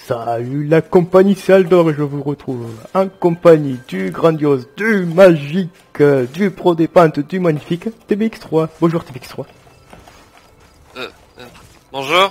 Salut la compagnie, c'est Aldor et je vous retrouve en compagnie du grandiose, du magique, du pro des pentes, du magnifique TBX3. Bonjour TBX3. Bonjour.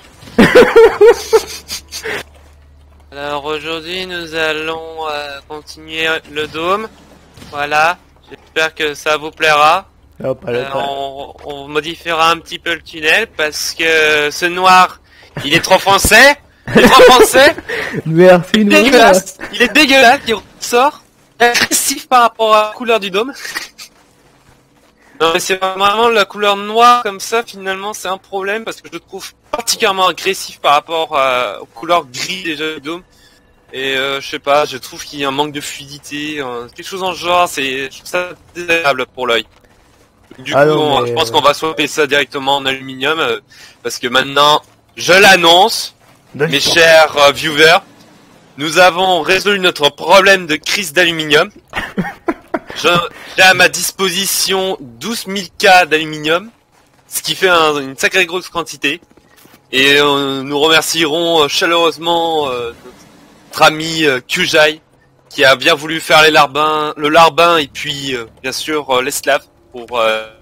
Alors aujourd'hui nous allons continuer le dôme. Voilà, j'espère que ça vous plaira. On modifiera un petit peu le tunnel parce que ce noir, il est trop français. Il est trop français. Merci, il est dégueulasse. Il est dégueulasse, il ressort agressif par rapport à la couleur du dôme. Non mais c'est vraiment la couleur noire comme ça, finalement c'est un problème parce que je le trouve particulièrement agressif par rapport aux couleurs gris déjà du dôme. Et je sais pas, je trouve qu'il y a un manque de fluidité, quelque chose en ce genre, je trouve ça désagréable pour l'œil. Du coup, je pense qu'on va swapper ça directement en aluminium parce que maintenant, je l'annonce, mes chers viewers, nous avons résolu notre problème de crise d'aluminium. J'ai à ma disposition 12 000 K d'aluminium, ce qui fait une sacrée grosse quantité. Et nous remercierons chaleureusement notre ami Kujai, qui a bien voulu faire le larbin et puis bien sûr l'esclave pour...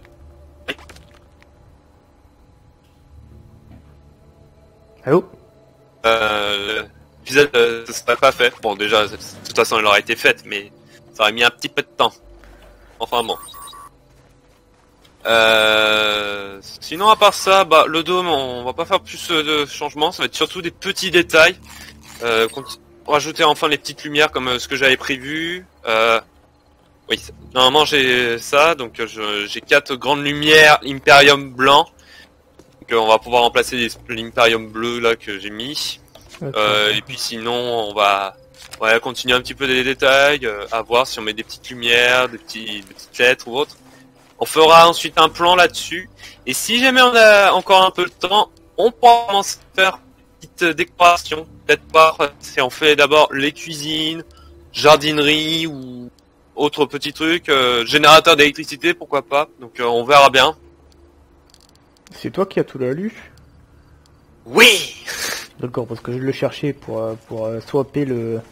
Allô? L'épisode ça serait pas fait. Bon déjà, de toute façon elle aurait été faite, mais ça aurait mis un petit peu de temps. Enfin bon. Sinon à part ça, le dôme, on va pas faire plus de changements, ça va être surtout des petits détails. Rajouter enfin les petites lumières comme ce que j'avais prévu. Oui, normalement j'ai ça, donc j'ai 4 grandes lumières Imperium blanc. Donc on va pouvoir remplacer l'Imperium bleu là que j'ai mis. Et puis sinon on va continuer un petit peu des détails, à voir si on met des petites lumières, des petites lettres ou autre. On fera ensuite un plan là-dessus. Et si jamais on a encore un peu de temps, on pourra commencer à faire une petite décoration. Peut-être pas si on fait d'abord les cuisines, jardinerie ou autre petit truc, générateur d'électricité, pourquoi pas. Donc on verra bien. C'est toi qui as tout lu? Oui. D'accord, parce que je le cherchais pour swapper le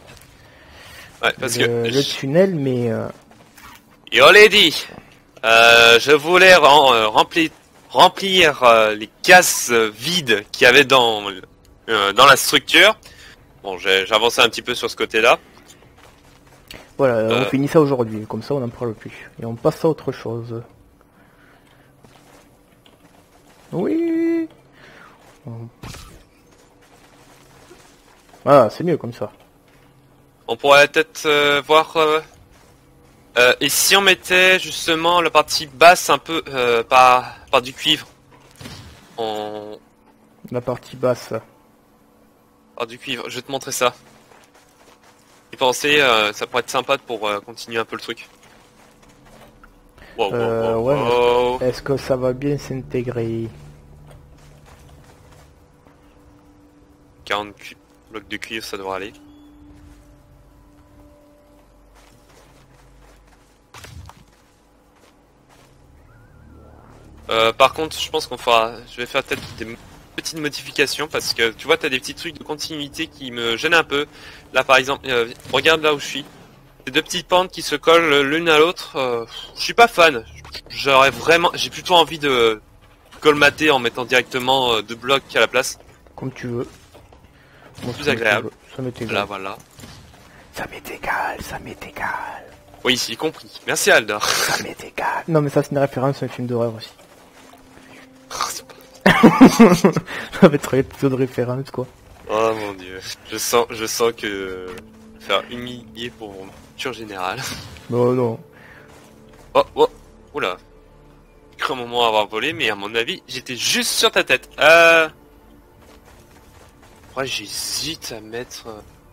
tunnel, mais... Et on l'a dit. Je voulais remplir les cases vides qu'il y avait dans la structure. Bon, j'ai avancé un petit peu sur ce côté-là. Voilà, on finit ça aujourd'hui, comme ça on n'en parle plus. Et on passe à autre chose. Oui. Ah, c'est mieux comme ça. On pourrait peut-être voir... et si on mettait justement la partie basse un peu par du cuivre, La partie basse. Par du cuivre, je vais te montrer ça. Y penser, ça pourrait être sympa pour continuer un peu le truc. Ouais, est-ce que ça va bien s'intégrer? 40 blocs de cuivre, ça devrait aller. Par contre, je pense je vais faire peut-être des petites modifications parce que tu vois, t'as des petits trucs de continuité qui me gênent un peu. Là, par exemple, regarde là où je suis. Ces deux petites pentes qui se collent l'une à l'autre. Je suis pas fan. J'ai plutôt envie de colmater en mettant directement 2 blocs à la place. Comme tu veux. Moi, plus agréable. Ça m'est égal. Là, voilà. Ça m'est égal, ça m'est égal. Oui, c'est compris. Merci Aldor. Ça m'est égal. Non, mais ça c'est une référence à un film d'horreur aussi. Ça va être un épisode de référence, quoi. Oh mon dieu. Je sens que faire humilier pour mon culture générale. Non. Oh, oula. J'ai cru un moment avoir volé, mais à mon avis, j'étais juste sur ta tête. Ouais, j'hésite à mettre...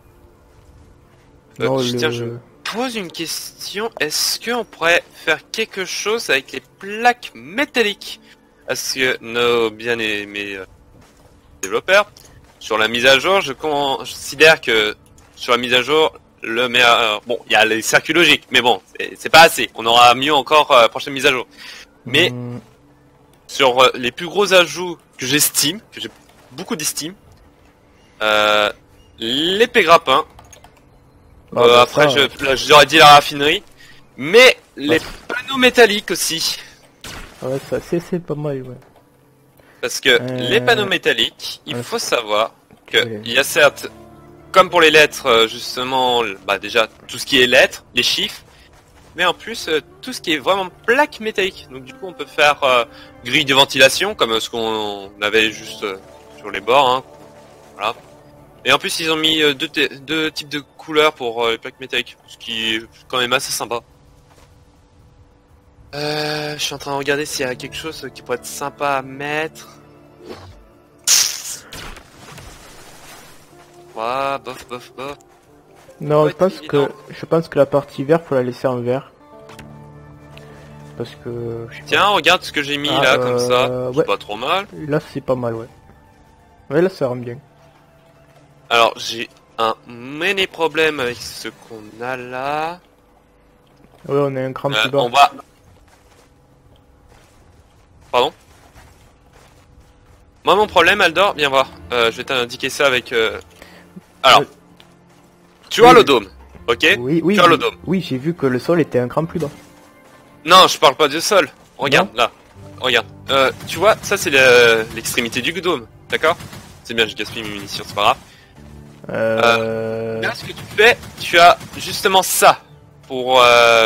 Tiens, je me pose une question. Est-ce qu'on pourrait faire quelque chose avec les plaques métalliques? Parce que nos bien aimés développeurs, sur la mise à jour, je considère que sur la mise à jour, le meilleur... bon, il y a les circuits logiques, mais bon, c'est pas assez. On aura mieux encore prochaine mise à jour. Mais sur les plus gros ajouts que j'estime, que j'ai beaucoup d'estime, l'épée grappin. Ah, bah, Après, ça, j'aurais dit la raffinerie. Mais les panneaux métalliques aussi. ouais, ça, c'est pas mal, ouais. Parce que les panneaux métalliques, il ouais. faut savoir que Ouais. il y a certes, comme pour les lettres, justement, bah déjà, tout ce qui est lettres, les chiffres, mais en plus, tout ce qui est vraiment plaque métallique. Donc du coup, on peut faire grille de ventilation, comme ce qu'on avait juste sur les bords, hein. Voilà. Et en plus, ils ont mis deux types de couleurs pour les plaques métalliques, ce qui est quand même assez sympa. Je suis en train de regarder s'il y a quelque chose qui pourrait être sympa à mettre. Ouais, bof. Non, Ouais, je pense que la partie vert, faut la laisser en vert. Parce que... je sais Tiens, regarde ce que j'ai mis Ah, là, comme ça. C'est ouais. pas trop mal. pas. Là, c'est pas mal, ouais. Ouais, là, ça rend bien. Alors, j'ai un mini problème avec ce qu'on a là. Ouais, on a un cran plus bas. On va... Pardon? Moi, mon problème, Aldor, viens voir. Je vais t'indiquer ça avec... Alors, tu vois Oui. le dôme, ok? Oui, Tu vois le dôme. oui, j'ai vu que le sol était un cran plus bas. Non, je parle pas du sol. Regarde, là. Regarde. Tu vois, ça c'est l'extrémité du dôme, d'accord? C'est bien, je gaspille mes munitions, c'est pas grave. Là, ce que tu fais, tu as justement ça pour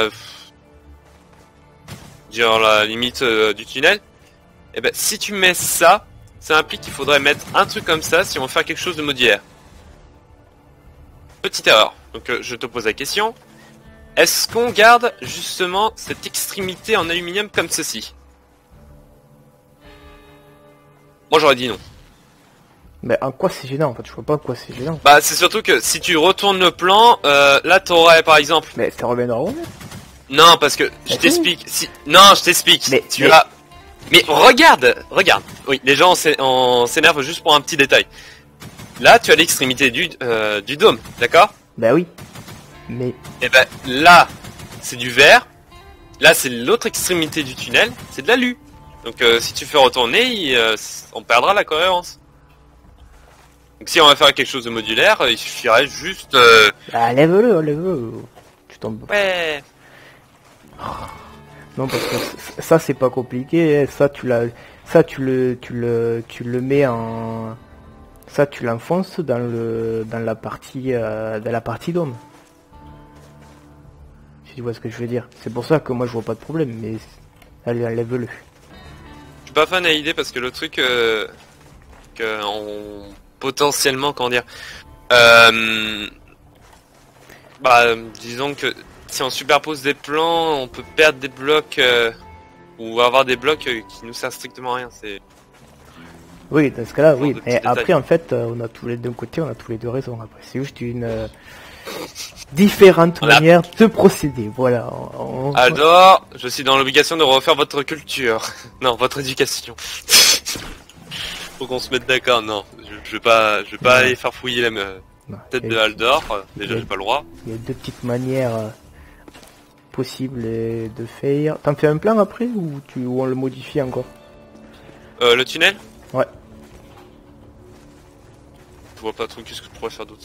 dire la limite du tunnel. Et ben, si tu mets ça, ça implique qu'il faudrait mettre un truc comme ça si on veut faire quelque chose de modulaire. Petite erreur. Donc, je te pose la question. Est-ce qu'on garde justement cette extrémité en aluminium comme ceci? Moi, j'aurais dit non. Mais en quoi c'est gênant en fait? Je vois pas en quoi c'est gênant. Bah, c'est surtout que si tu retournes le plan, là, t'aurais par exemple... Mais ça reviendra au même. Non, parce que je t'explique. Si... Non, je t'explique. Mais- Tu as... Mais regarde. Oui, les gens on s'énervent juste pour un petit détail. Là, tu as l'extrémité du dôme, d'accord? Bah oui. Mais... Et ben là, c'est du verre. Là, c'est l'autre extrémité du tunnel. C'est de l'alu. Donc, si tu fais retourner, on perdra la cohérence. Donc, si on va faire quelque chose de modulaire, il suffirait juste... Ah, lève-le. Tu tombes. Ouais. Non, parce que ça c'est pas compliqué. Ça tu le mets en... Ça tu l'enfonces dans la partie dôme. Si tu vois ce que je veux dire. C'est pour ça que moi je vois pas de problème, mais... Allez, enlève-le. Je suis pas fan à l'idée parce que le truc que on potentiellement comment dire disons que si on superpose des plans, on peut perdre des blocs ou avoir des blocs qui nous servent strictement à rien. C'est Oui, dans ce cas-là, oui. de petits Et détails. après, en fait, on a tous les deux côtés, on a tous les deux raisons. Après, c'est juste une différente manière de procéder. Voilà. Alors, je suis dans l'obligation de refaire votre culture. Non, votre éducation. Faut qu'on se mette d'accord. Non, je vais pas aller faire fouiller la Non, tête il de y a- Aldor. Déjà, il y a- j'ai pas le droit. Il y a deux petites manières possibles de faire. T'en fais un plan après ou on le modifie encore? Le tunnel? Ouais. Je vois pas trop qu'est-ce que je pourrais faire d'autre.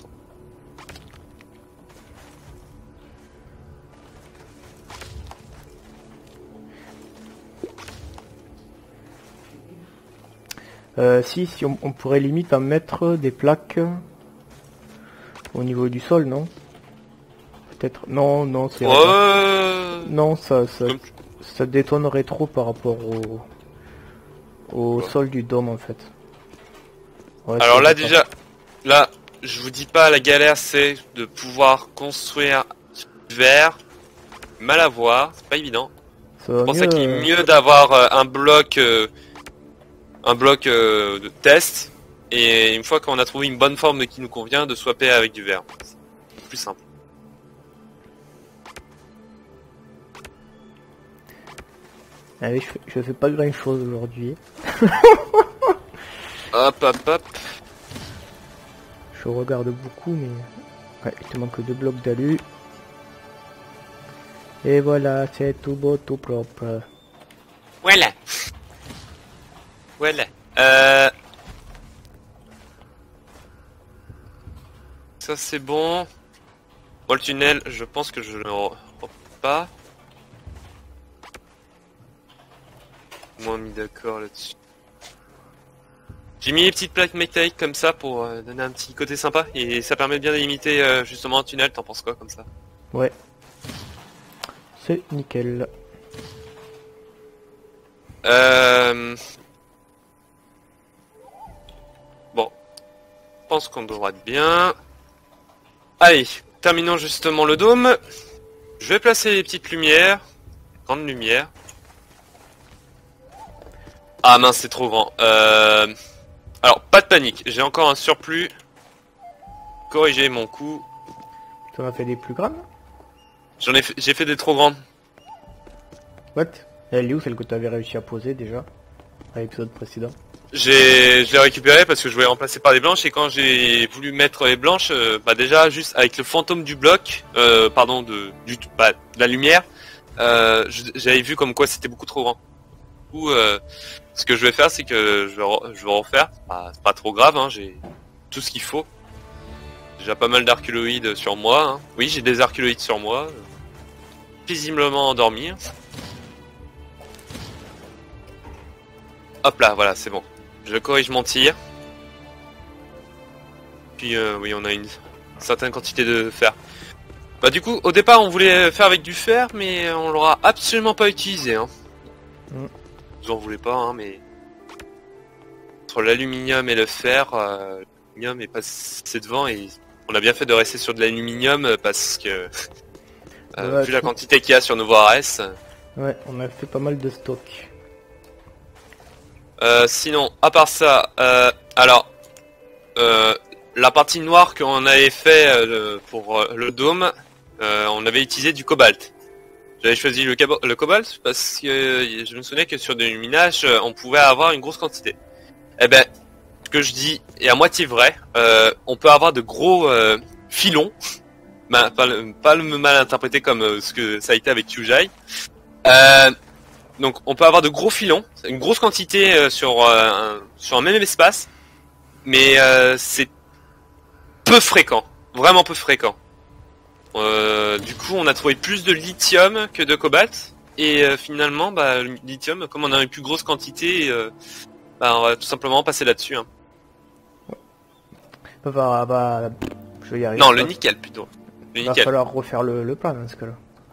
Si on pourrait limite en mettre des plaques au niveau du sol, non? Peut-être. Non, c'est... Non, Comme- ça détonnerait trop par rapport au sol du dôme en fait. Ouais, Alors ça là dépend. déjà, là, je vous dis pas la galère c'est de pouvoir construire du verre, mal à voir, c'est pas évident. Ça va C'est pour ça mieux, qu'il est mieux d'avoir un bloc de test et une fois qu'on a trouvé une bonne forme qui nous convient, de swapper avec du verre. C'est plus simple. Allez, je fais pas grand chose aujourd'hui. Hop. Je regarde beaucoup, mais... Ouais, il te manque 2 blocs d'alu. Et voilà, c'est tout beau, tout propre. Voilà. ça c'est bon. Moi le tunnel, je pense que je le refais pas. Moi mis d'accord là-dessus. J'ai mis les petites plaques métalliques comme ça pour donner un petit côté sympa et ça permet bien de limiter justement un tunnel. T'en penses quoi comme ça? Ouais. C'est nickel. Bon, je pense qu'on devra être bien. Allez, terminons justement le dôme. Je vais placer les petites lumières, grandes lumières. Ah mince, c'est trop grand. Alors, pas de panique, j'ai encore un surplus. Corriger mon coup. Tu en as fait des plus grandes? J'ai fait des trop grandes. What? Elle est où celle que tu avais réussi à poser déjà? À l'épisode précédent. Je l'ai récupéré parce que je voulais remplacer par des blanches et quand j'ai voulu mettre les blanches, bah déjà juste avec le fantôme du bloc, pardon de la lumière, j'avais vu comme quoi c'était beaucoup trop grand. Du coup, ce que je vais faire, c'est que je vais refaire. C'est pas trop grave, hein, j'ai tout ce qu'il faut. J'ai déjà pas mal d'archéoloïdes sur moi. Hein. Oui, j'ai des archéoloïdes sur moi. Paisiblement endormis. Hop là, voilà, c'est bon. Je corrige mon tir. Puis oui, on a une certaine quantité de fer. Bah du coup, au départ, on voulait faire avec du fer, mais on l'aura absolument pas utilisé. Hein. Vous en voulez pas, hein, mais entre l'aluminium et le fer, l'aluminium est passé devant et on a bien fait de rester sur de l'aluminium parce que vu la quantité qu'il y a sur Novo Ares. Ouais, on a fait pas mal de stock. Sinon, à part ça, alors la partie noire qu'on avait fait pour le dôme, on avait utilisé du cobalt. J'avais choisi le cobalt parce que je me souvenais que sur des luminages, on pouvait avoir une grosse quantité. Eh ben, ce que je dis est à moitié vrai. On peut avoir de gros filons, pas le mal interprété comme ce que ça a été avec Kyujai. Donc on peut avoir de gros filons, une grosse quantité sur un même espace, mais c'est peu fréquent, vraiment peu fréquent. Du coup on a trouvé plus de lithium que de cobalt, et finalement bah, le lithium, comme on a une plus grosse quantité, bah, on va tout simplement passer là-dessus. Hein. Bah, je vais y arriver. Non, le nickel plutôt. Il va falloir refaire le plan dans ce cas-là.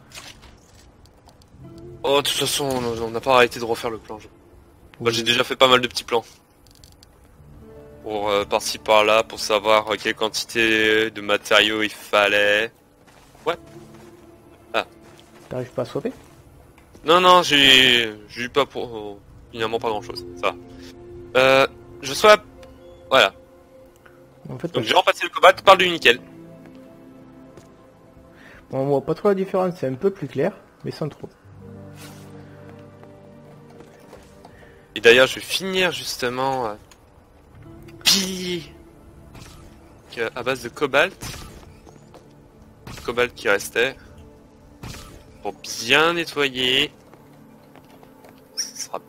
Oh, de toute façon, on n'a pas arrêté de refaire le plan. Moi, j'ai déjà fait pas mal de petits plans. Pour par-ci par-là, pour savoir quelle quantité de matériaux il fallait. Ouais. Ah. T'arrives pas à sauver? Non, j'ai eu pas pour... finalement pas grand-chose. Ça va. Je sois... Voilà. En fait, donc j'ai repassé le cobalt par du nickel. Bon, on voit pas trop la différence, c'est un peu plus clair, mais sans trop. Et d'ailleurs, je vais finir justement pilier à base de cobalt. Cobalt qui restait. Pour bien nettoyer. Ça sera...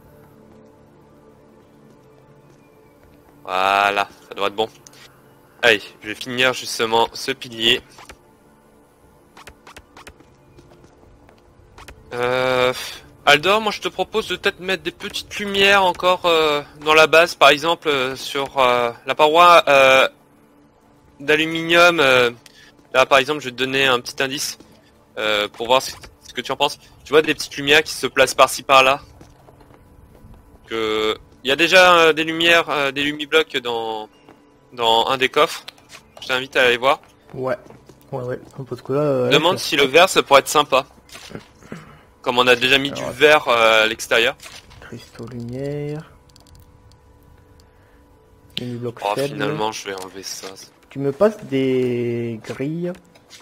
Voilà, ça doit être bon. Allez, je vais finir justement ce pilier. Aldor, moi je te propose de peut-être mettre des petites lumières encore dans la base, par exemple sur la paroi d'aluminium. Là par exemple je vais te donner un petit indice pour voir ce que tu en penses. Tu vois des petites lumières qui se placent par-ci par-là. Il y a déjà des lumières, des lumiblocs dans un des coffres. Je t'invite à aller voir. Ouais, parce que là... Demande si le vert ça pourrait être sympa. Comme on a déjà mis du vert à l'extérieur. Cristaux lumière. Oh, finalement, je vais enlever ça. Tu me passes des grilles.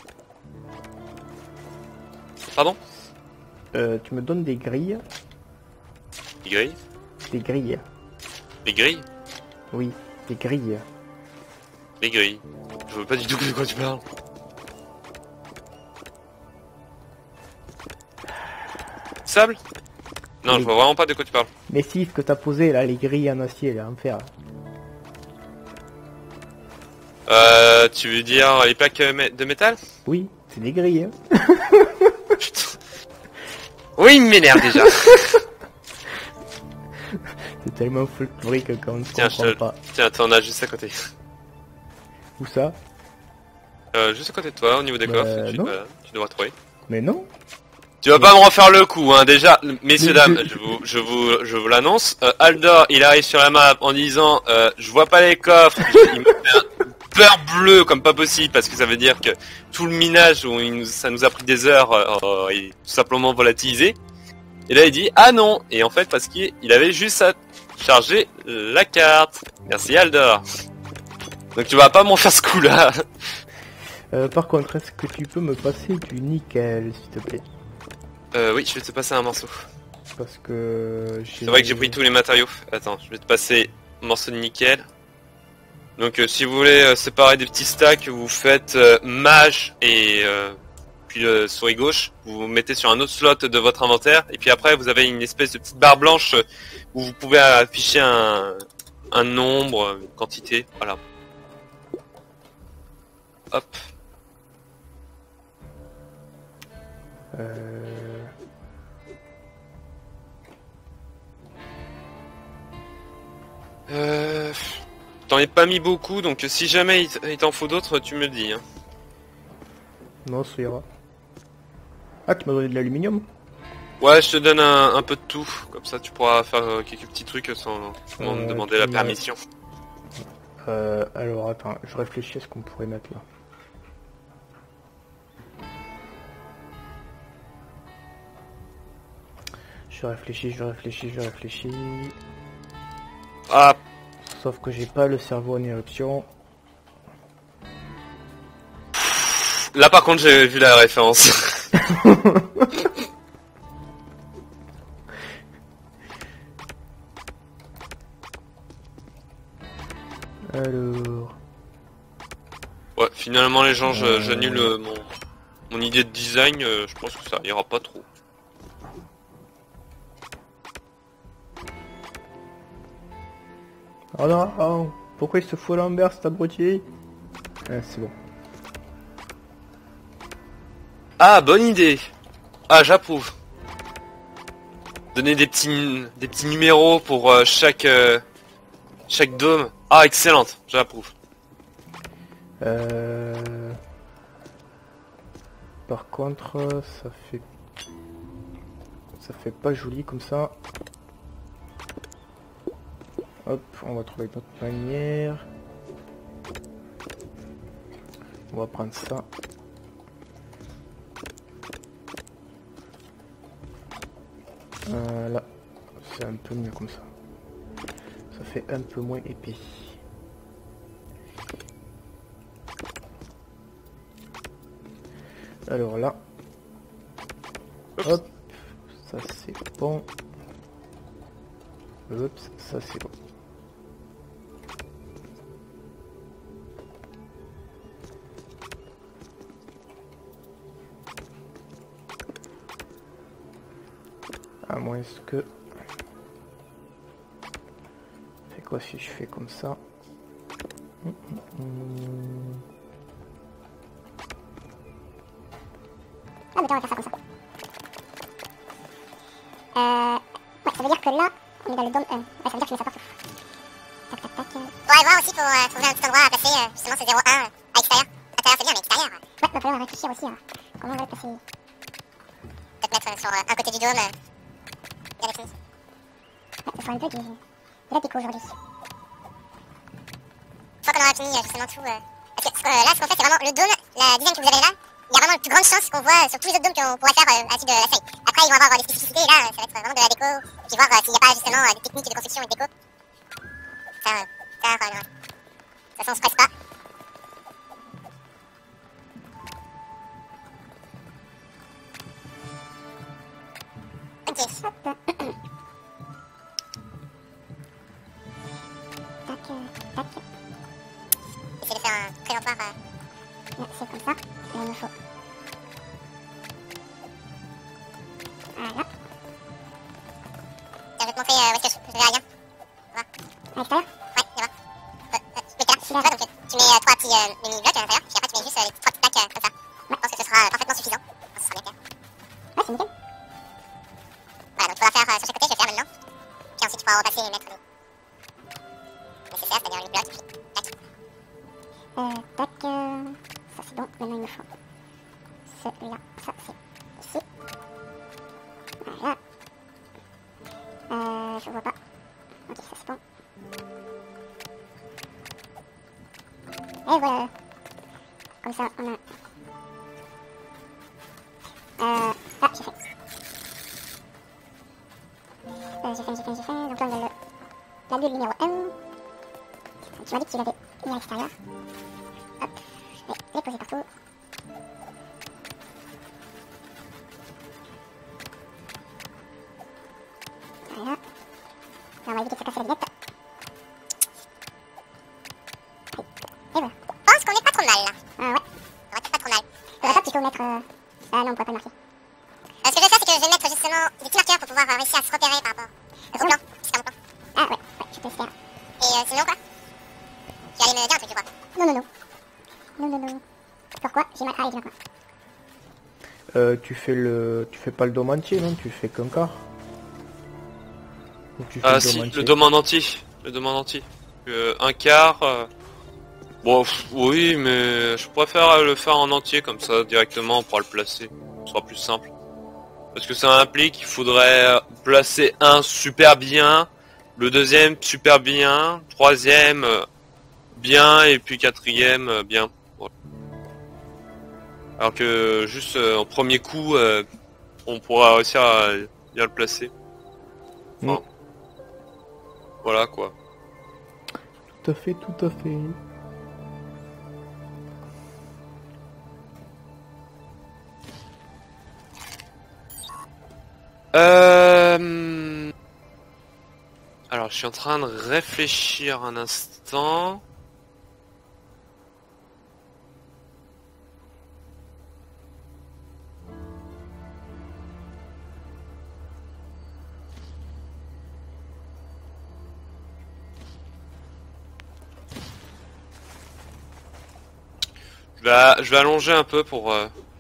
Pardon? Tu me donnes des grilles. Des grilles? Des grilles. Des grilles? Oui, des grilles. Des grilles. Je veux pas du tout de quoi tu parles. Sable? Non, je vois vraiment pas de quoi tu parles. Mais si, ce que t'as posé là, les grilles en acier, là, en fer. Tu veux dire les plaques de métal? Oui, c'est des grilles. Hein. Putain. Oui, il m'énerve déjà. C'est tellement folklorique quand on ne Tiens, comprend pas. Tiens, t'en as juste à côté. Où ça? Juste à côté de toi, au niveau des coffres, tu devras trouver. Mais non. Tu vas pas me refaire le coup, hein. Déjà, messieurs, dames, je vous l'annonce. Aldor, il arrive sur la map en disant, je vois pas les coffres. Il me fait une peur bleue comme pas possible, parce que ça veut dire que tout le minage, ça nous a pris des heures, est tout simplement volatilisé. Et là, il dit, ah non. Et en fait, parce qu'il avait juste à charger la carte. Merci, Aldor. Donc tu vas pas m'en faire ce coup-là. Par contre, est-ce que tu peux me passer du nickel, s'il te plaît? Oui, je vais te passer un morceau. Parce que c'est vrai que j'ai pris tous les matériaux. Attends, je vais te passer un morceau de nickel. Donc si vous voulez séparer des petits stacks, vous faites mage et puis souris gauche. Vous mettez sur un autre slot de votre inventaire. Et puis après, vous avez une espèce de petite barre blanche où vous pouvez afficher un nombre, une quantité. Voilà. Hop. T'en ai pas mis beaucoup, donc si jamais il t'en faut d'autres, tu me le dis. Hein. Non, ça ira. Ah, tu m'as donné de l'aluminium? Ouais, je te donne un peu de tout, comme ça tu pourras faire quelques petits trucs sans me demander la permission. Alors attends, je réfléchis à ce qu'on pourrait mettre là. Je réfléchis. Ah. Sauf que j'ai pas le cerveau en éruption. Là par contre j'ai vu la référence. Alors... Ouais, finalement les gens, j'annule mon idée de design, je pense que ça ira pas trop. Oh non, oh, pourquoi il se fout à l'envers cet abruti? C'est bon. Ah, bonne idée. Ah, j'approuve. Donner des petits numéros pour chaque dôme. Ah, excellente, j'approuve. Par contre, ça fait pas joli comme ça. Hop, on va trouver une autre manière. On va prendre ça. Là, c'est un peu mieux comme ça. Ça fait un peu moins épais. Alors là, hop, ça c'est bon. Oups, ça c'est bon. À moins que... C'est quoi si je fais comme ça? Ah mais on va faire ça comme ça. Ouais, ça veut dire que là, on est dans le dôme 1. Ouais, ça veut dire que je mets ça partout. Tac, tac, tac. On va voir aussi pour trouver un petit endroit à placer justement ce 0,1 à l'extérieur. Intérieur c'est bien, mais extérieur. Ouais, il va falloir réfléchir aussi à comment on va le placer. Peut-être mettre sur un côté du dôme. Bien défini. Ouais, ce sera un peu de la déco aujourd'hui. Une fois qu'on aura fini justement tout... Parce que là, ce qu'on fait, c'est vraiment le dôme, la design que vous avez là. Il y a vraiment une plus grande chance qu'on voit sur tous les autres dômes qu'on pourrait faire à la suite de la série. Après, ils vont avoir des spécificités, et là, ça va être vraiment de la déco, et puis voir s'il n'y a pas justement des techniques de construction et de déco. Ça, de toute façon, on se presse pas. Ok. Tac. Essayez de faire un présentoir. C'est comme ça, et il nous faut. Voilà. Je vais te montrer où est-ce que je vais aller. On va. À l'extérieur? Ouais, viens voir. Mais t'es là. Tu mets 3 partie mini-bloc à l'intérieur, puis après tu mets juste les 3 petites plaques comme ça. Ouais. Je pense que ce sera parfaitement suffisant. Je pense que ce sera bien clair. Ouais, c'est nickel. Voilà, donc il faudra faire sur chaque côté, je vais le faire maintenant. Puis ensuite tu pourras repasser et mettre le nécessaire, c'est-à-dire une bloc, puis tac. Tac, ça c'est bon, maintenant il me faut celui-là, ça c'est ici. Voilà. Je vois pas. Ok, ça c'est bon. Et voilà. Comme ça, on a... Ah, j'ai fait. J'ai fait. Donc là, on a la bulle numéro 1. Tu m'as dit que tu l'avais mis à l'extérieur. Hop, je vais les poser partout. Voilà. Là, on va éviter de se casser la lunette. Et voilà. Je pense qu'on est pas trop mal là. Ah ouais. On va pas trop mal. Faudrait pas plutôt mettre... Ah non, on pourrait pas le marquer. Ce que je vais faire, c'est que je vais mettre justement des petits marqueurs pour pouvoir réussir à se repérer par rapport au plan. C'est mon plan. Ah ouais, je peux le faire. Et sinon quoi? Tu allais me dire un truc, je crois. Non. Pourquoi? J'ai mal. Ah, j'ai mal. Tu fais pas le dôme entier, non? Tu fais qu'un quart? Ou tu fais Ah si, le dôme en entier. Le dôme en entier. Un quart... Bon, oui, mais je préfère le faire en entier, comme ça, directement, on pourra le placer. Ce sera plus simple. Parce que ça implique qu'il faudrait placer un super bien, le deuxième super bien, troisième bien, et puis quatrième bien. Voilà. Alors que juste en premier coup, on pourra réussir à bien le placer. Enfin, voilà quoi. Tout à fait. Alors, je suis en train de réfléchir un instant. Je vais allonger un peu pour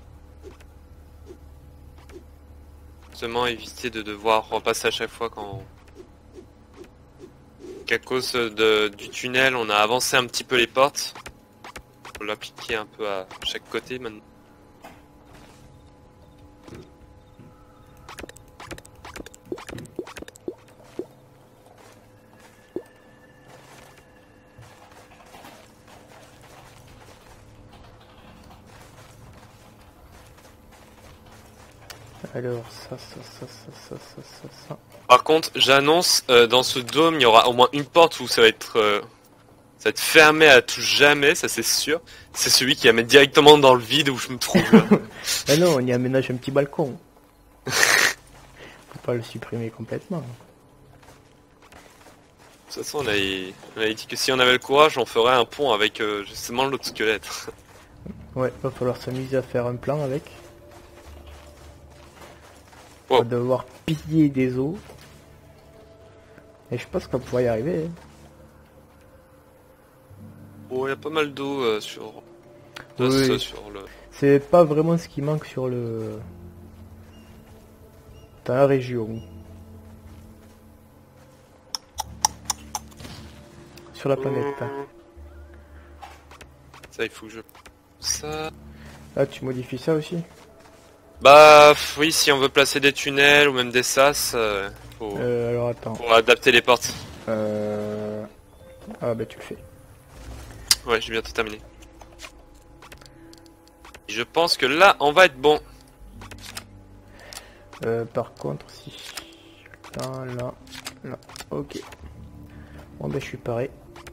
justement éviter de devoir repasser à chaque fois qu'à cause du tunnel on a avancé un petit peu les portes. Faut l'appliquer un peu à chaque côté maintenant. Alors, ça. Par contre, j'annonce, dans ce dôme, il y aura au moins une porte où ça va être fermé à tout jamais, ça c'est sûr. C'est celui qui amène directement dans le vide où je me trouve là. Ah non, on y aménage un petit balcon. Faut pas le supprimer complètement. De toute façon, on avait dit que si on avait le courage, on ferait un pont avec justement l'autre squelette. Ouais, va falloir s'amuser à faire un plan avec. Wow. On va devoir piller des os. Et je pense qu'on pourrait y arriver. Hein. Oh, il y a pas mal d'eau sur le... C'est pas vraiment ce qui manque sur le... Dans la région. Sur la planète. Ça, il faut que je... Ça... Ah, tu modifies ça aussi? Bah oui, si on veut placer des tunnels ou même des sas, alors attends. Faut adapter les portes. Ah bah tu le fais. Ouais, j'ai bientôt terminé. Je pense que là, on va être bon. Par contre, si... Là. Ok. Bon bah je suis paré.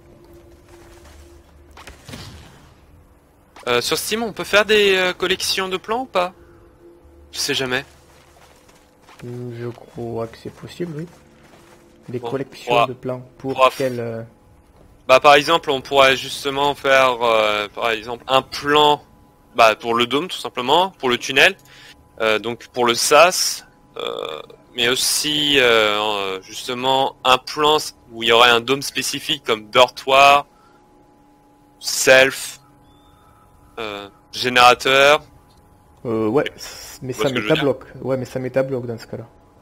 Sur Steam, on peut faire des collections de plans ou pas? Je sais jamais. Je crois que c'est possible, oui. Des Bon, collections de plans pour quel... Bah par exemple, on pourrait justement faire par exemple un plan pour le dôme tout simplement, pour le tunnel, donc pour le sas, mais aussi justement un plan où il y aurait un dôme spécifique comme dortoir, self, générateur. Ouais, mais vois ça ce que je veux dire. métabloque. Ouais, mais ça métabloque dans ce cas-là.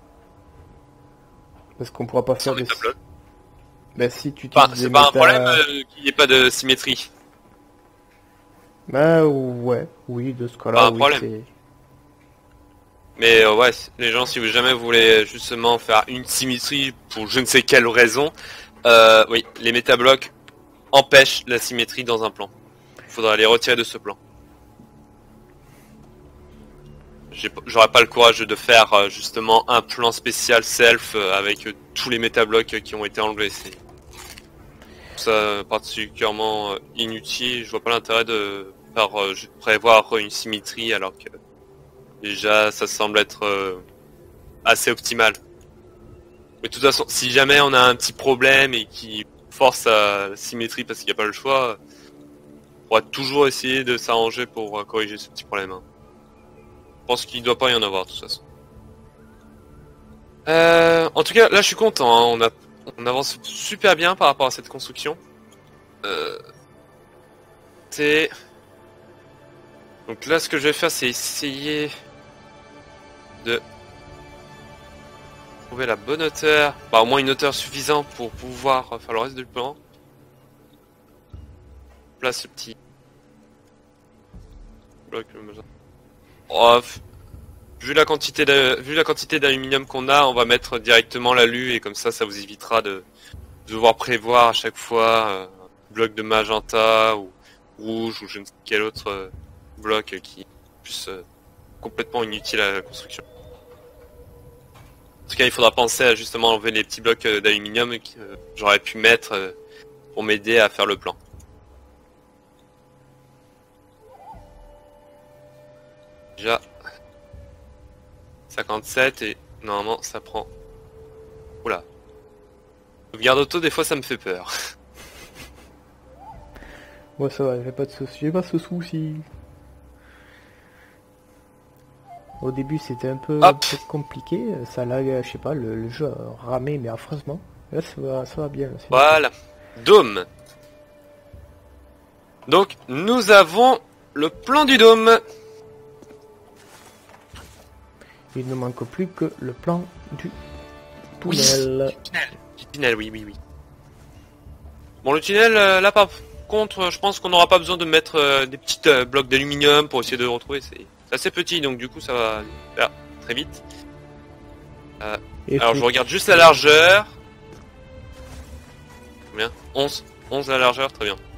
Parce qu'on pourra pas faire de... métabloque. Bah si tu Enfin, utilises c'est des pas un méta... problème qu'il n'y ait pas de symétrie. Bah ouais, oui, de ce Pas cas-là, un oui, problème. c'est... Mais ouais, les gens, si vous jamais voulez justement faire une symétrie pour je ne sais quelle raison, oui, les métablocs empêchent la symétrie dans un plan. Il faudra les retirer de ce plan. J'aurais pas le courage de faire justement un plan spécial self avec tous les métablocs qui ont été enlevés. C'est ça particulièrement inutile. Je vois pas l'intérêt de prévoir une symétrie alors que déjà ça semble être assez optimal. Mais de toute façon, si jamais on a un petit problème et qui force à la symétrie parce qu'il n'y a pas le choix, on pourra toujours essayer de s'arranger pour corriger ce petit problème. Hein. Je pense qu'il doit pas y en avoir de toute façon. En tout cas, là je suis content, hein. On avance super bien par rapport à cette construction. Donc là ce que je vais faire c'est essayer de trouver la bonne hauteur, bah au moins une hauteur suffisante pour pouvoir faire le reste du plan. Place ce petit bloc. Oh, vu la quantité d'aluminium qu'on a, on va mettre directement l'alu et comme ça vous évitera de devoir prévoir à chaque fois un bloc de magenta ou rouge ou je ne sais quel autre bloc qui est plus complètement inutile à la construction. En tout cas, il faudra penser à justement enlever les petits blocs d'aluminium que j'aurais pu mettre pour m'aider à faire le plan. Déjà 57 et normalement ça prend... Oula. Sauvegarde auto, des fois ça me fait peur. Ouais, ça va, j'ai pas de souci. J'ai pas ce souci. Au début, c'était un peu compliqué. Ça lag, je sais pas, le jeu a ramé, mais affreusement. Là, ça va bien. Voilà. Dôme. Donc, nous avons le plan du dôme. Il ne manque plus que le plan du tunnel. Du tunnel, oui. Bon, le tunnel, là par contre, je pense qu'on n'aura pas besoin de mettre des petites blocs d'aluminium pour essayer de le retrouver. C'est assez petit, donc du coup ça va faire très vite. Alors je regarde juste la largeur. Combien ? 11 la largeur, très bien.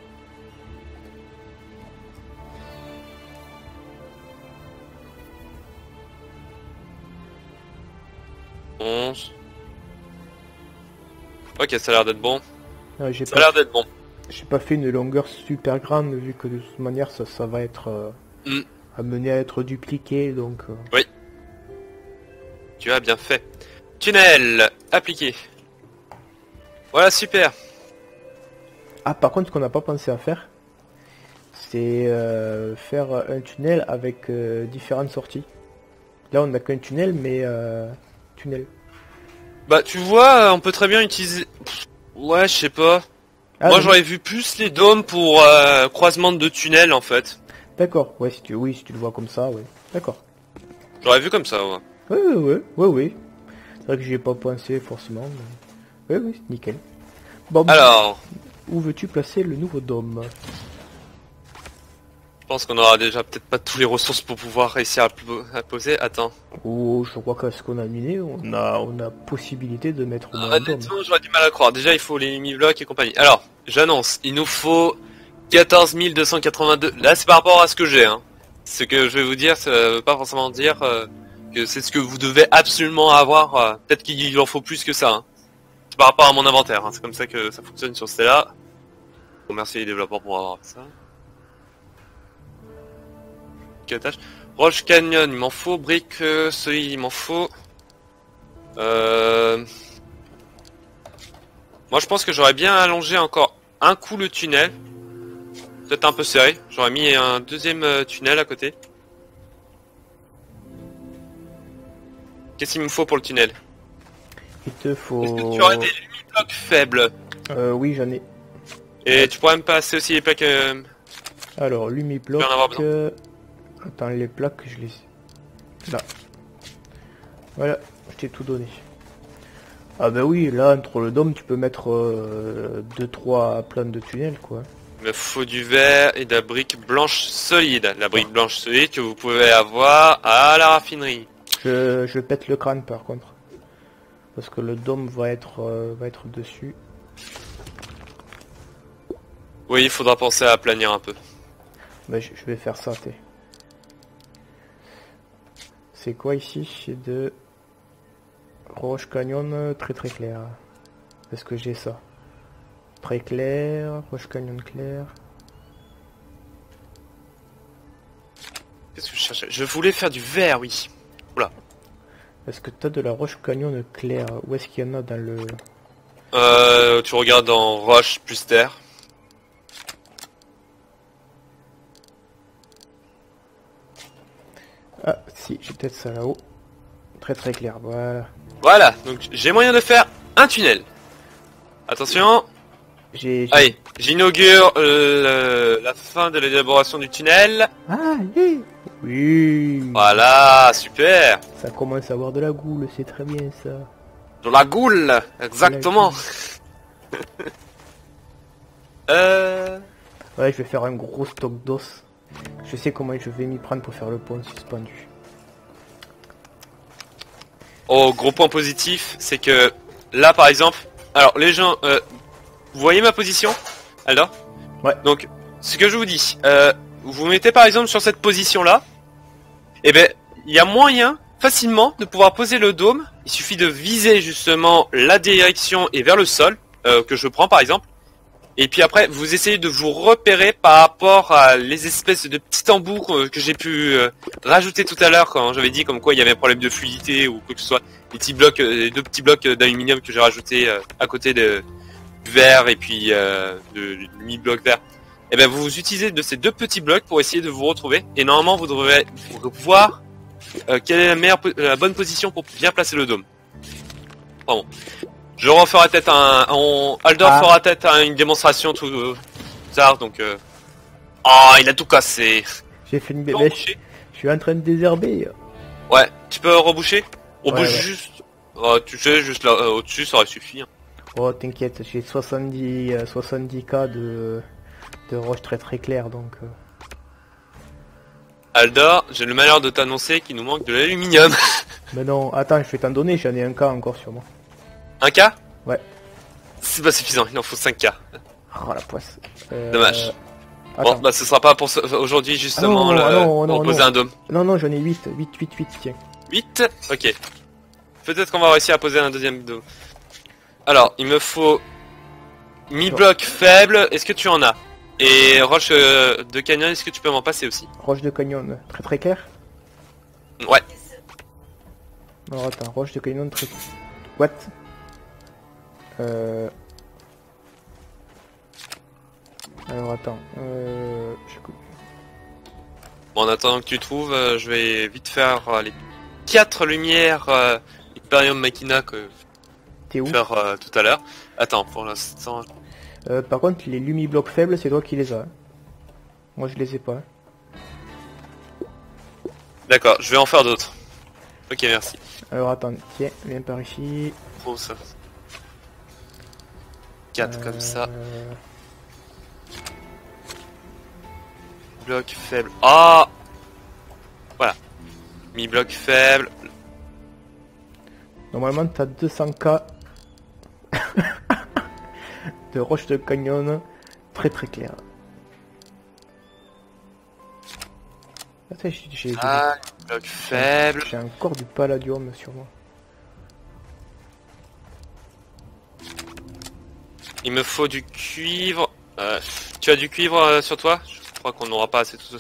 Ok, ça a l'air d'être bon. Ah, ça a l'air d'être bon. J'ai pas fait une longueur super grande vu que de toute manière ça va être amené à être dupliqué donc. Oui. Tu as bien fait. Tunnel appliqué. Voilà, super. Ah, par contre, ce qu'on n'a pas pensé à faire, c'est faire un tunnel avec différentes sorties. Là, on n'a qu'un tunnel, mais tunnel. Bah, tu vois, on peut très bien utiliser... Ouais, je sais pas. Ah, moi, j'aurais vu plus les dômes pour croisement de tunnels, en fait. D'accord, ouais, si tu le vois comme ça, ouais. D'accord. J'aurais vu comme ça, ouais. Ouais. C'est vrai que j'y ai pas pensé, forcément. Mais... Oui, nickel. Bon, alors... Où veux-tu placer le nouveau dôme ? Je pense qu'on aura déjà peut-être pas tous les ressources pour pouvoir réussir à poser. Attends. Oh, je crois qu'à ce qu'on a miné, on a possibilité de mettre au moins un dôme. Honnêtement, j'aurais du mal à croire. Déjà, il faut les mi-blocs et compagnie. Alors, j'annonce, il nous faut 14 282. Là, c'est par rapport à ce que j'ai. Hein. Ce que je vais vous dire, ça veut pas forcément dire que c'est ce que vous devez absolument avoir. Peut-être qu'il en faut plus que ça. Hein. C'est par rapport à mon inventaire. Hein. C'est comme ça que ça fonctionne sur Stella. Bon, merci les développeurs pour avoir ça. Roche Canyon, il m'en faut. Brique solide, il m'en faut. Moi, je pense que j'aurais bien allongé encore un coup le tunnel. Peut-être un peu serré. J'aurais mis un deuxième tunnel à côté. Qu'est-ce qu'il me faut pour le tunnel ? Il te faut... Est-ce que tu aurais des lumiblocs faibles ? Oui, j'en ai. Et tu pourrais me passer aussi les plaques Alors, lumibloc. Je vais en avoir besoin. Attends, les plaques, je les... Là. Voilà, je t'ai tout donné. Ah bah oui, là, entre le dôme, tu peux mettre 2-3 plans de tunnel, quoi. Il me faut du verre et de la brique blanche solide. La brique blanche solide que vous pouvez avoir à la raffinerie. Je pète le crâne, par contre. Parce que le dôme va être dessus. Oui, il faudra penser à planir un peu. Bah, je vais faire ça, t'es. C'est quoi ici? C'est de... Roche Canyon très très clair. Est-ce que j'ai ça? Très clair, Roche Canyon clair. Qu'est-ce que je cherchais? Je voulais faire du verre, oui. Oula. Est-ce que t'as de la Roche Canyon clair? Où est-ce qu'il y en a dans le... Tu regardes dans roche plus terre. Ah, si, j'ai peut-être ça là-haut. Très très clair, voilà. Voilà, donc j'ai moyen de faire un tunnel. Attention. Allez, j'inaugure la fin de l'élaboration du tunnel. Allez. Oui. Voilà, super. Ça commence à avoir de la goule, c'est très bien ça. De la goule, exactement. Ouais, je vais faire un gros stock d'os. Je sais comment je vais m'y prendre pour faire le pont suspendu. Oh, gros point positif, c'est que là par exemple, alors les gens, vous voyez ma position, alors? Ouais. Donc, ce que je vous dis, vous vous mettez par exemple sur cette position là, et ben, il y a moyen facilement de pouvoir poser le dôme. Il suffit de viser justement la direction et vers le sol que je prends par exemple. Et puis après, vous essayez de vous repérer par rapport à les espèces de petits embouts que j'ai pu rajouter tout à l'heure quand j'avais dit comme quoi il y avait un problème de fluidité ou quoi que ce soit. Les petits blocs, les deux petits blocs d'aluminium que j'ai rajouté à côté du verre et puis du mi-bloc vert. Et ben vous utilisez de ces deux petits blocs pour essayer de vous retrouver. Et normalement, vous devrez voir quelle est la bonne position pour bien placer le dôme. Pardon. Je referai peut-être Aldor fera peut-être une démonstration tout tard, donc... Oh, il a tout cassé. J'ai fait une bébêche. Je suis en train de désherber. Ouais, tu peux reboucher? On ouais, bouge juste... Oh, tu sais, juste là, au-dessus, ça aurait suffi. Hein. Oh, t'inquiète, j'ai 70k de roche très très claire, donc... Aldor, j'ai le malheur de t'annoncer qu'il nous manque de l'aluminium. Mais non, attends, je vais t'en donner, j'en ai un cas encore sur moi. Un K? Ouais. C'est pas suffisant, il en faut 5K. Oh la poisse. Dommage. Attends. Bon, bah ce sera pas pour aujourd'hui justement pour poser un dôme. Non, j'en ai 8, tiens. 8? Ok. Peut-être qu'on va réussir à poser un deuxième dôme. Alors, il me faut mi-bloc faible, est-ce que tu en as? Et roche de canyon, est-ce que tu peux m'en passer aussi? Roche de canyon, très très clair? Ouais. Alors attends, roche de canyon très... What? Alors attends, Bon, en attendant que tu trouves, je vais vite faire les 4 lumières Imperium Machina que t'es où? faire tout à l'heure. Attends, pour l'instant... par contre, les lumiblocs faibles, c'est toi qui les as. Hein. Moi, je les ai pas. Hein. D'accord, je vais en faire d'autres. Ok, merci. Alors attends, tiens, viens par ici. Trop ça. 4 comme ça. Bloc faible. Ah, voilà. Mi-bloc faible. Normalement, t'as 200k de roche de canyon très très clair. Attends, bloc faible. J'ai encore du palladium sur moi. Il me faut du cuivre. Tu as du cuivre sur toi? Je crois qu'on n'aura pas assez tout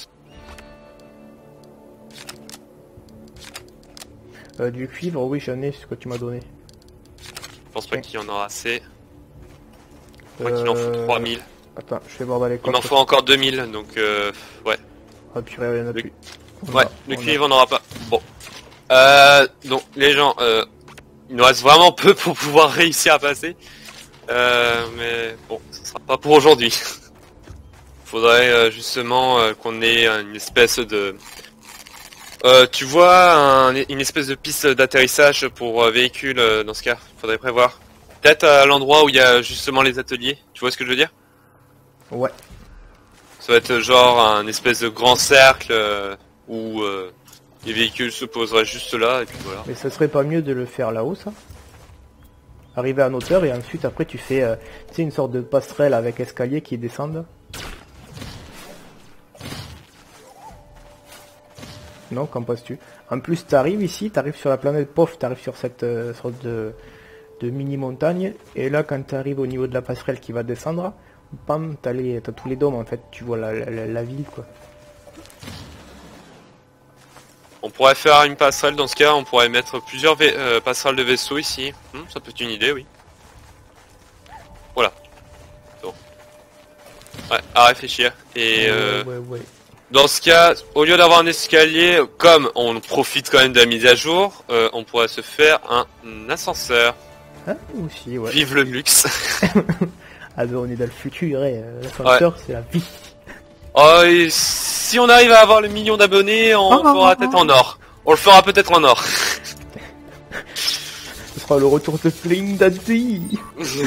ça. Du cuivre, oui, j'en ai, ce que tu m'as donné. Je pense pas qu'il y en aura assez. Je crois qu'il en faut 3000. Attends, je vais voir dans les coffres. Il m'en faut encore 2000, donc ouais. Ah purée, il y en a plus. Ouais, le cuivre on n'aura pas. Bon. Donc les gens, il nous reste vraiment peu pour pouvoir réussir à passer. Mais bon, ce sera pas pour aujourd'hui. Faudrait justement qu'on ait une espèce de... tu vois une espèce de piste d'atterrissage pour véhicules dans ce cas, faudrait prévoir. Peut-être à l'endroit où il y a justement les ateliers, tu vois ce que je veux dire? Ouais. Ça va être genre un espèce de grand cercle où les véhicules se poseraient juste là et puis voilà. Mais ça serait pas mieux de le faire là-haut, ça? Arriver en hauteur et ensuite après tu fais tu sais, une sorte de passerelle avec escalier qui descendent. Non, qu'en penses-tu? En plus t'arrives ici, t'arrives sur la planète, pof, t'arrives sur cette sorte de mini montagne, et là quand t'arrives au niveau de la passerelle qui va descendre, bam, t'as tous les dômes en fait, tu vois la ville quoi. On pourrait faire une passerelle dans ce cas, on pourrait mettre plusieurs passerelles de vaisseaux ici. Ça peut être une idée, oui. Voilà. Bon. Ouais, à réfléchir. Et ouais. dans ce cas, au lieu d'avoir un escalier, comme on profite quand même de la mise à jour, on pourrait se faire un ascenseur. Ah, aussi, ouais. Vive le luxe. Ah ben on est dans le futur, l'ascenseur c'est la vie. Oh, et si on arrive à avoir le million d'abonnés, on le fera peut-être en or. On le fera peut-être en or. Ce sera le retour de Bling Daddy.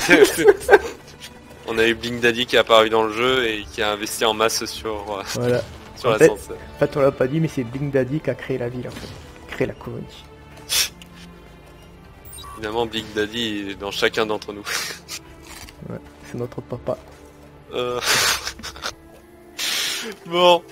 On a eu Bling Daddy qui est apparu dans le jeu et qui a investi en masse sur, voilà. sur l'ascenseur. En fait on l'a pas dit mais c'est Bling Daddy qui a créé la ville en fait. Créé la colonie. Évidemment Bling Daddy est dans chacun d'entre nous. Ouais, c'est notre papa. Bon.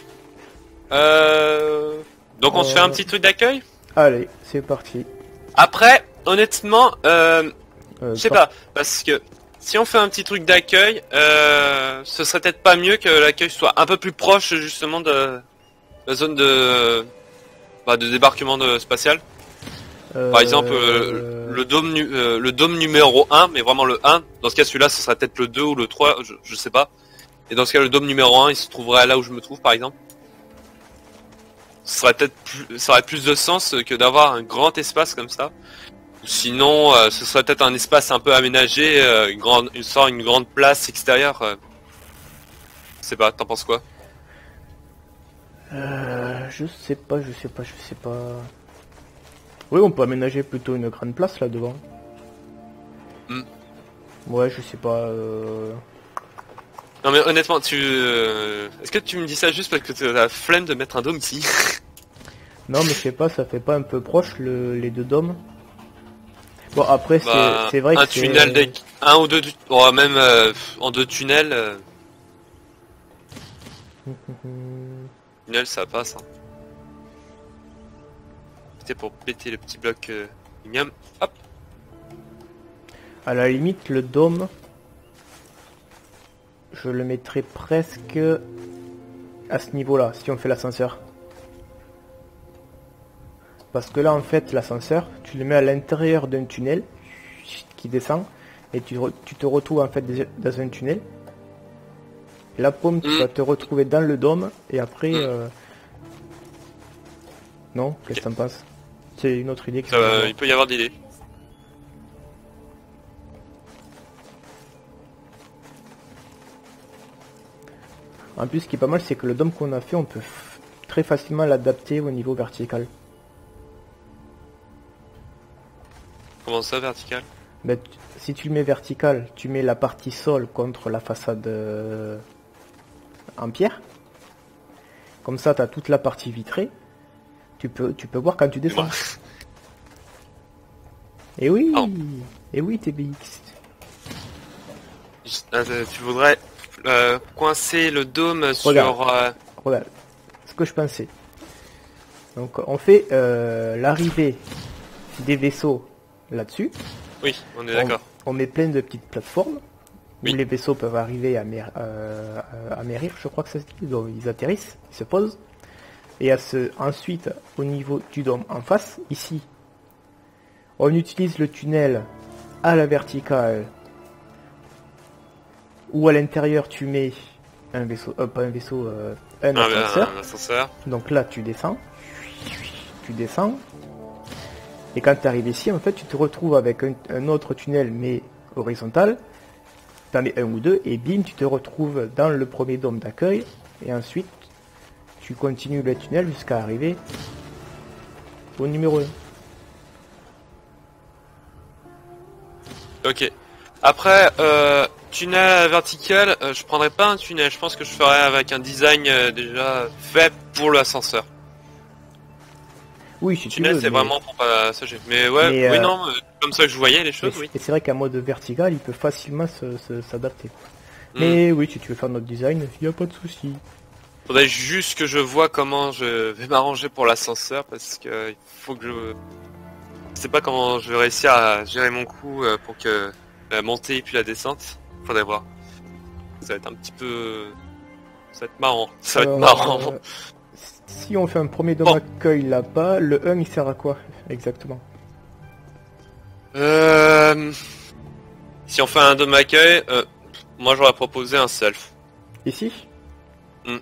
Donc on se fait un petit truc d'accueil. Allez, c'est parti. Après, honnêtement, je sais pas, parce que si on fait un petit truc d'accueil, ce serait peut-être pas mieux que l'accueil soit un peu plus proche justement de la zone de débarquement spatial. Par exemple, le dôme numéro 1, mais vraiment le 1. Dans ce cas, celui-là, ce serait peut-être le 2 ou le 3, je sais pas. Et dans ce cas, le dôme numéro 1, il se trouverait là où je me trouve, par exemple. Ça aurait plus de sens que d'avoir un grand espace comme ça. Sinon, ce serait peut-être un espace un peu aménagé, une grande place extérieure. Je sais pas, t'en penses quoi? Je sais pas. Oui, on peut aménager plutôt une grande place là devant. Ouais, je sais pas. Non mais honnêtement, est-ce que tu me dis ça juste parce que tu as la flemme de mettre un dôme ici? Non mais je sais pas, ça fait pas un peu proche les deux dômes? Bon après c'est vrai que un tunnel un ou deux, même en deux tunnels. Tunnel ça passe. Hein. C'était pour péter le petit bloc igname. Hop. À la limite le dôme, je le mettrais presque à ce niveau-là, si on fait l'ascenseur. Parce que là, en fait, l'ascenseur, tu le mets à l'intérieur d'un tunnel qui descend, et tu te retrouves en fait dans un tunnel. La paume, tu vas te retrouver dans le dôme, et après... Non, qu'est-ce que t'en penses? C'est une autre idée. Il peut y avoir d'idées. En plus, ce qui est pas mal, c'est que le dôme qu'on a fait, on peut très facilement l'adapter au niveau vertical. Comment ça, vertical? Ben, si tu le mets vertical, tu mets la partie sol contre la façade en pierre. Comme ça, tu as toute la partie vitrée. Tu peux voir quand tu descends. Et oui, oh. Et oui, TBX. Tu voudrais coincer le dôme Regarde, regarde, ce que je pensais. Donc on fait l'arrivée des vaisseaux là-dessus. Oui, on est d'accord. On met plein de petites plateformes oui. où les vaisseaux peuvent arriver à mérir, je crois que ça se dit. Donc ils atterrissent, ils se posent. Et ensuite, au niveau du dôme en face, ici, on utilise le tunnel à la verticale, ou à l'intérieur tu mets un vaisseau, un ascenseur. Donc là tu descends, et quand tu arrives ici, en fait, tu te retrouves avec un autre tunnel mais horizontal, dans les 1 ou 2, et bim, tu te retrouves dans le premier dôme d'accueil, et ensuite, tu continues le tunnel jusqu'à arriver au numéro 1. Ok. Après, tunnel vertical, je prendrais pas un tunnel. Je pense que je ferais avec un design déjà fait pour l'ascenseur. Oui, si tu Tunnel, veux. c'est vraiment pour passager. Mais ouais, Mais, oui, non, comme ça que je voyais les choses, oui. Et c'est vrai qu'à mode vertical, il peut facilement s'adapter. Mm. Mais oui, si tu veux faire notre design, il n'y a pas de souci. Faudrait juste que je vois comment je vais m'arranger pour l'ascenseur parce que il faut que je sais pas comment je vais réussir à gérer mon coup pour que la montée et puis la descente. Faudrait voir. Ça va être un petit peu... Ça va être marrant. Ça va être marrant. Si on fait un premier dôme Bon. accueil là-bas, le 1 il sert à quoi exactement? Si on fait un dôme accueil, moi j'aurais proposé un self. Ici? Mm.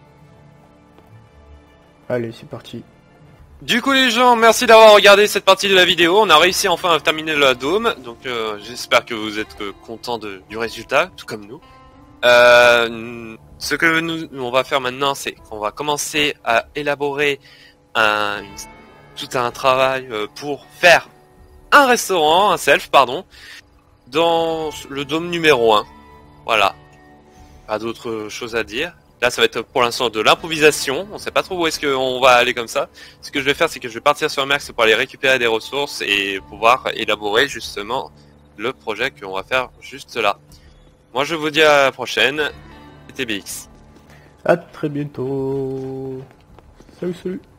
Allez, c'est parti. Du coup les gens, merci d'avoir regardé cette partie de la vidéo. On a réussi enfin à terminer la dôme. Donc j'espère que vous êtes contents du résultat, tout comme nous. Ce que nous on va faire maintenant, c'est qu'on va commencer à élaborer tout un travail pour faire un restaurant, un self, pardon, dans le dôme numéro 1. Voilà. Pas d'autres choses à dire. Là, ça va être pour l'instant de l'improvisation. On sait pas trop où est-ce qu'on va aller comme ça. Ce que je vais faire, c'est que je vais partir sur Max pour aller récupérer des ressources et pouvoir élaborer justement le projet qu'on va faire juste là. Moi, je vous dis à la prochaine. C'était BX. À très bientôt. Salut, salut.